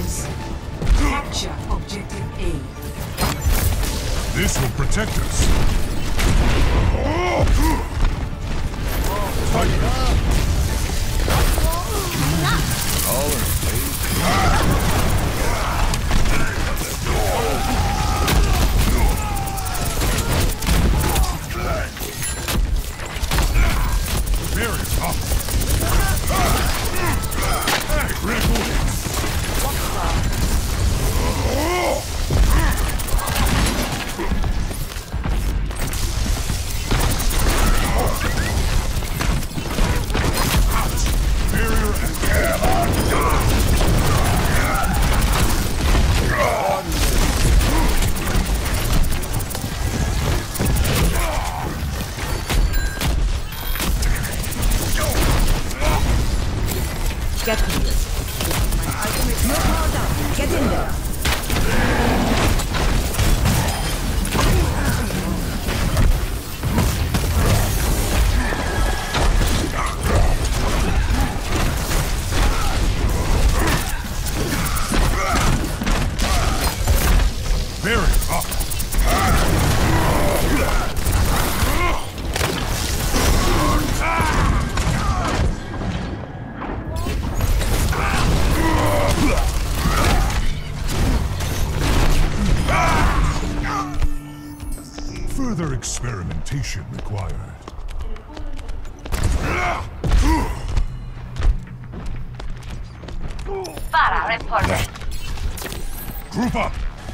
seconds. Capture objective A. This will protect us. Barrier up. Get here. My ultimate. No power down. Get in there. Barrier up. Further experimentation required. Para reporter. Group up.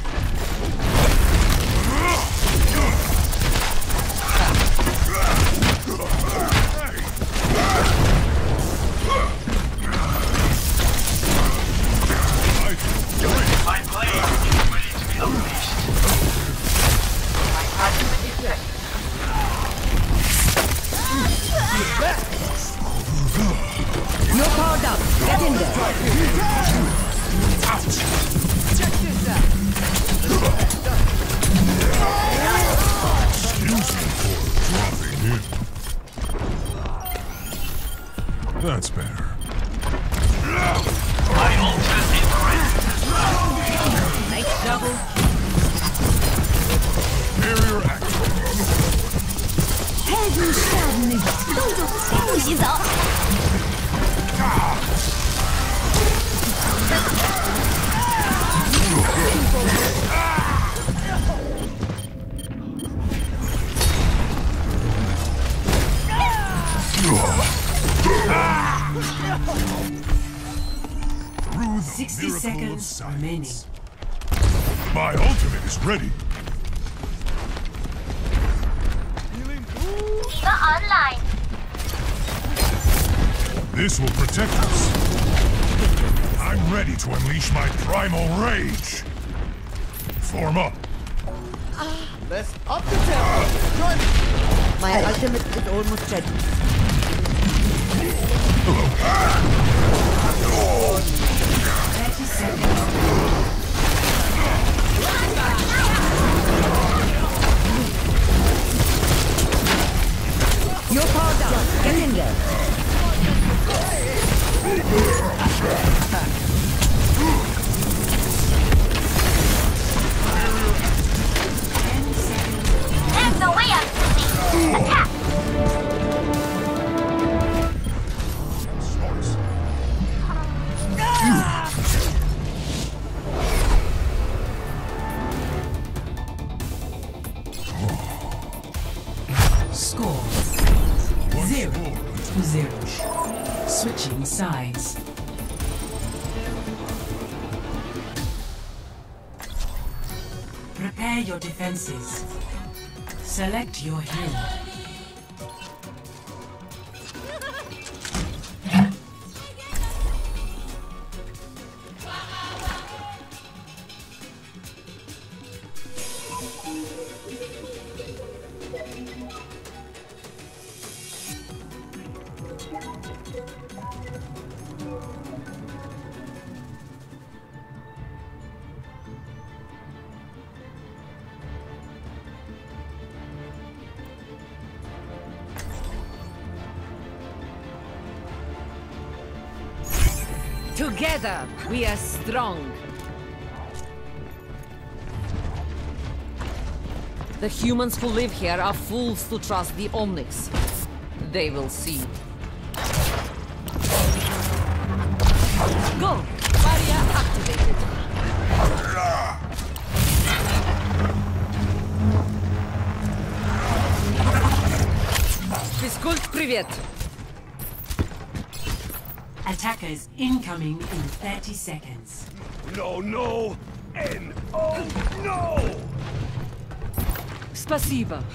My blade is ready to be unleashed. My ultimate is ready. No power down. Get in there. Check this out. Excuse me for dropping in. That's better. My ultimate is ready. Nice double. Barrier active. 不洗澡。 Through the 60 miracle of seconds remaining. science. My ultimate is ready. The online. This will protect us. I'm ready to unleash my primal rage. Form up. Let's up the tempo. Join me. My ultimate is almost ready. 30 seconds. Your power down. Get in there. There's no way out of me. Attack. Score Once 0 more. to 0. Switching sides. Prepare your defenses. Select your hero. Together, we are strong. The humans who live here are fools to trust the Omnics. They will see. Go! Barrier activated. Физкульт, привет! Attackers incoming in 30 seconds. No, no, and oh no! Спасибо.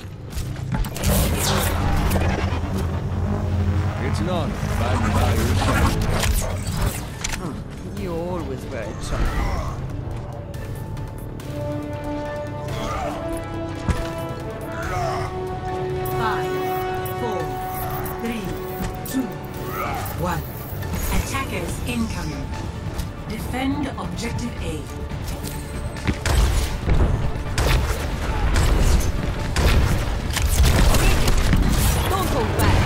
It's not bad by yourself. You always were a child. Five, 4, 3, 2, 1. Attackers incoming. Defend objective A. Don't go back.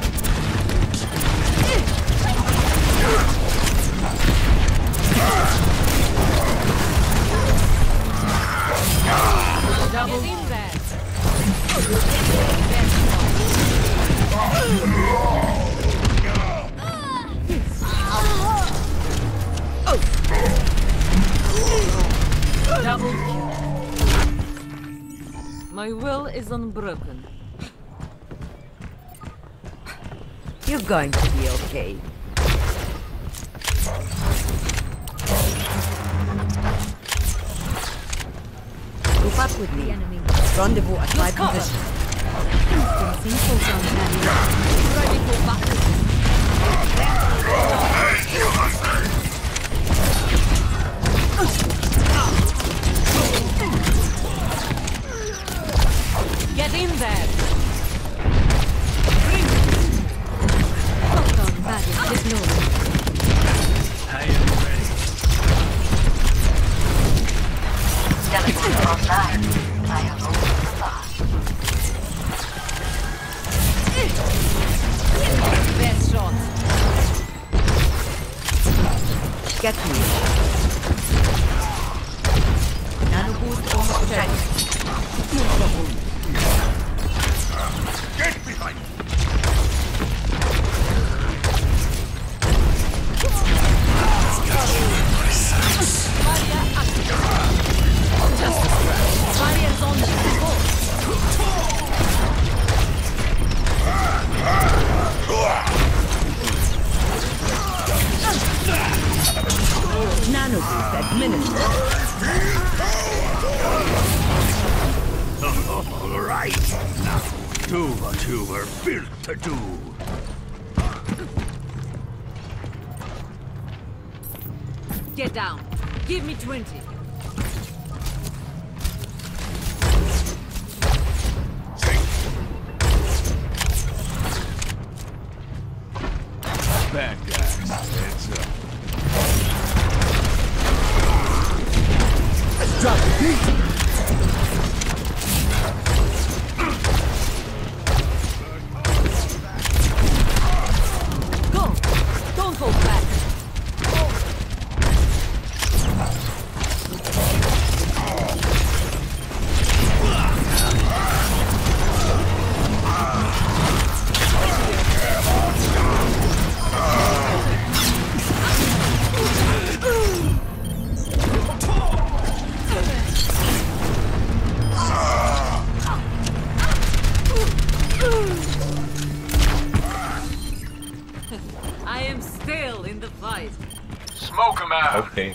Double in there. Double kill. My will is unbroken. You're going to be okay. Group up with me. Rendezvous at my position. Ready for battle. Get in there. Bring it. I am ready. Teleporter online. I have opened the box. Best shot. Get me. Nano boost almost ready. Get behind me! Barrier activated. Just a scratch. Barrier's on the Nano boost administered. All right. Now, do what you were built to do. Get down. Give me 20. Bad guys. Heads up. Drop the beat! Go! Don't hold back. I am still in the fight. Smoke him out. Okay.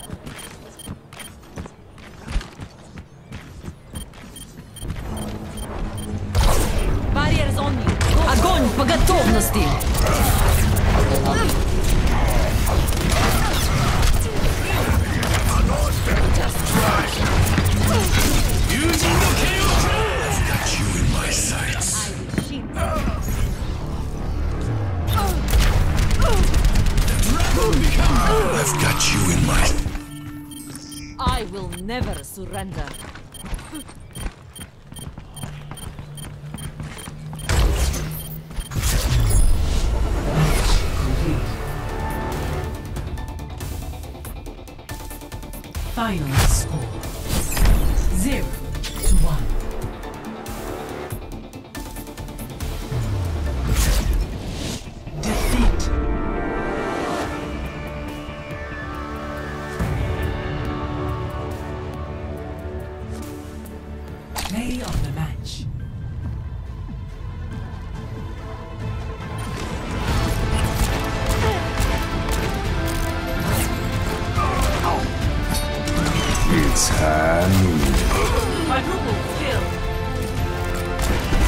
Barriers on you. Огонь по готовности. Got you in my sights. I've got you in my... I will never surrender. Final score 0-1. Defeat. Play of the match. It's Hanu. Quadruple kill.